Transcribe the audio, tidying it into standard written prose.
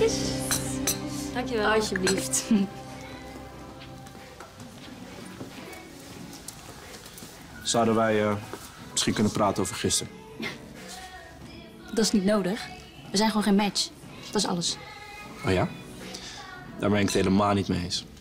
eens. Dankjewel. Alsjeblieft. Zouden wij misschien kunnen praten over gisteren? Dat is niet nodig. We zijn gewoon geen match. Dat is alles. Oh ja? Daar ben ik het helemaal niet mee eens.